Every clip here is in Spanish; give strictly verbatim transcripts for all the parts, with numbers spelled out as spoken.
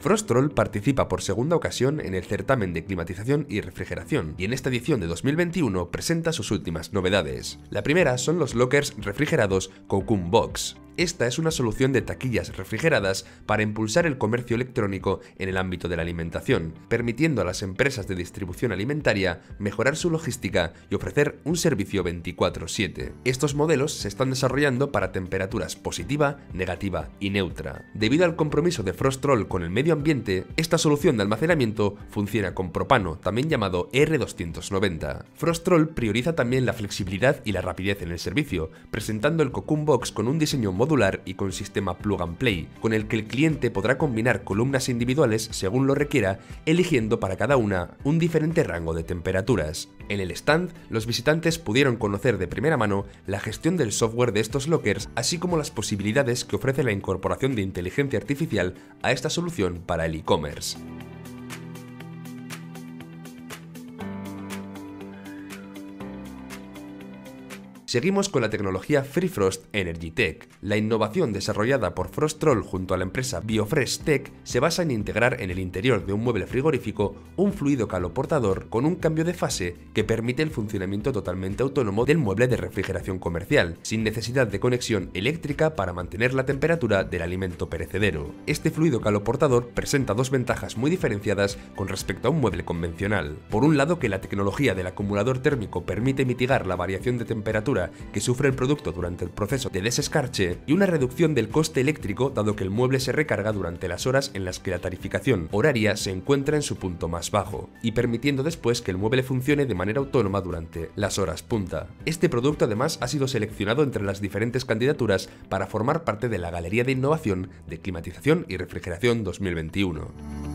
Frostroll participa por segunda ocasión en el certamen de climatización y refrigeración, y en esta edición de dos mil veintiuno presenta sus últimas novedades. La primera son los lockers refrigerados Cocoon Box. Esta es una solución de taquillas refrigeradas para impulsar el comercio electrónico en el ámbito de la alimentación, permitiendo a las empresas de distribución alimentaria mejorar su logística y ofrecer un servicio veinticuatro siete. Estos modelos se están desarrollando para temperaturas positiva, negativa y neutra. Debido al compromiso de Frostroll con el medio ambiente, esta solución de almacenamiento funciona con propano, también llamado R doscientos noventa. Frostroll prioriza también la flexibilidad y la rapidez en el servicio, presentando el Cocoon Box con un diseño modular y con sistema plug and play, con el que el cliente podrá combinar columnas individuales según lo requiera, eligiendo para cada una un diferente rango de temperaturas. En el stand, los visitantes pudieron conocer de primera mano la gestión del software de estos lockers, así como las posibilidades que ofrece la incorporación de inteligencia artificial a esta solución para el e-commerce. Seguimos con la tecnología FreeFrost Energy Tech. La innovación desarrollada por Frostroll junto a la empresa Biofresh Tech se basa en integrar en el interior de un mueble frigorífico un fluido caloportador con un cambio de fase que permite el funcionamiento totalmente autónomo del mueble de refrigeración comercial, sin necesidad de conexión eléctrica para mantener la temperatura del alimento perecedero. Este fluido caloportador presenta dos ventajas muy diferenciadas con respecto a un mueble convencional. Por un lado, que la tecnología del acumulador térmico permite mitigar la variación de temperatura que sufre el producto durante el proceso de desescarche, y una reducción del coste eléctrico dado que el mueble se recarga durante las horas en las que la tarificación horaria se encuentra en su punto más bajo, y permitiendo después que el mueble funcione de manera autónoma durante las horas punta. Este producto además ha sido seleccionado entre las diferentes candidaturas para formar parte de la Galería de Innovación de Climatización y Refrigeración dos mil veintiuno.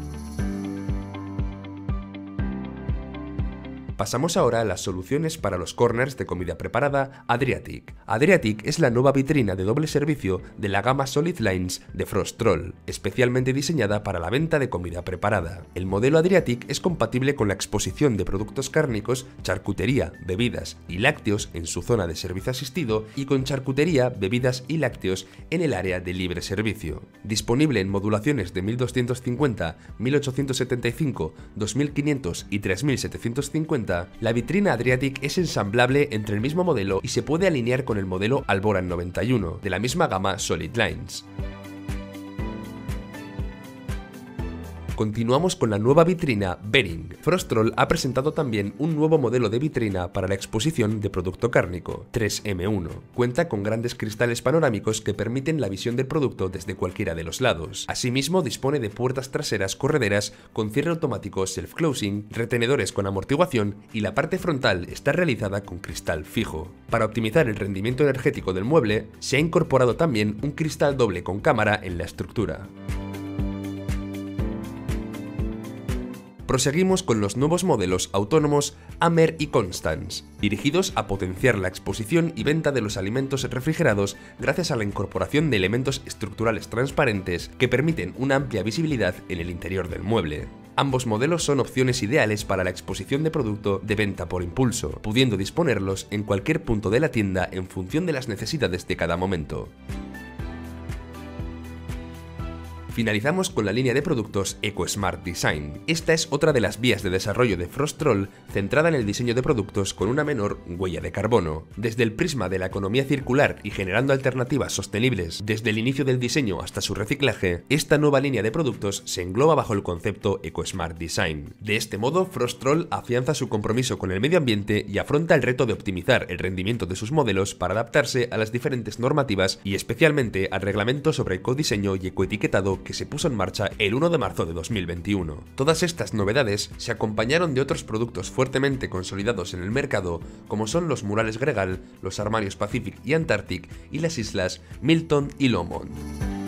Pasamos ahora a las soluciones para los corners de comida preparada Adriatic. Adriatic es la nueva vitrina de doble servicio de la gama Solid Lines de Frostroll, especialmente diseñada para la venta de comida preparada. El modelo Adriatic es compatible con la exposición de productos cárnicos, charcutería, bebidas y lácteos en su zona de servicio asistido y con charcutería, bebidas y lácteos en el área de libre servicio. Disponible en modulaciones de mil doscientos cincuenta, mil ochocientos setenta y cinco, dos mil quinientos y tres mil setecientos cincuenta, la vitrina Adriatic es ensamblable entre el mismo modelo y se puede alinear con el modelo Alboran noventa y uno, de la misma gama Solid Lines. Continuamos con la nueva vitrina Bering. Frostroll ha presentado también un nuevo modelo de vitrina para la exposición de producto cárnico, tres eme uno. Cuenta con grandes cristales panorámicos que permiten la visión del producto desde cualquiera de los lados. Asimismo, dispone de puertas traseras correderas con cierre automático self-closing, retenedores con amortiguación y la parte frontal está realizada con cristal fijo. Para optimizar el rendimiento energético del mueble, se ha incorporado también un cristal doble con cámara en la estructura. Proseguimos con los nuevos modelos autónomos Amer y Constance, dirigidos a potenciar la exposición y venta de los alimentos refrigerados gracias a la incorporación de elementos estructurales transparentes que permiten una amplia visibilidad en el interior del mueble. Ambos modelos son opciones ideales para la exposición de producto de venta por impulso, pudiendo disponerlos en cualquier punto de la tienda en función de las necesidades de cada momento. Finalizamos con la línea de productos EcoSmart Design. Esta es otra de las vías de desarrollo de Frostroll centrada en el diseño de productos con una menor huella de carbono. Desde el prisma de la economía circular y generando alternativas sostenibles desde el inicio del diseño hasta su reciclaje, esta nueva línea de productos se engloba bajo el concepto EcoSmart Design. De este modo, Frostroll afianza su compromiso con el medio ambiente y afronta el reto de optimizar el rendimiento de sus modelos para adaptarse a las diferentes normativas y especialmente al reglamento sobre ecodiseño y ecoetiquetado que se puso en marcha el uno de marzo de dos mil veintiuno. Todas estas novedades se acompañaron de otros productos fuertemente consolidados en el mercado, como son los murales Gregal, los armarios Pacific y Antarctic y las islas Milton y Lomond.